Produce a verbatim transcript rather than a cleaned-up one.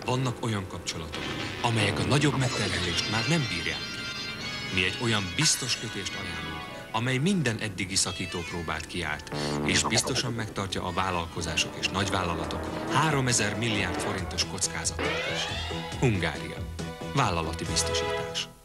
Vannak olyan kapcsolatok, amelyek a nagyobb megterhelést már nem bírják ki. Mi egy olyan biztos kötést ajánlunk, amely minden eddigi szakítópróbát kiállt, és biztosan megtartja a vállalkozások és nagyvállalatok háromezer milliárd forintos kockázatát is. Hungária. Vállalati biztosítás.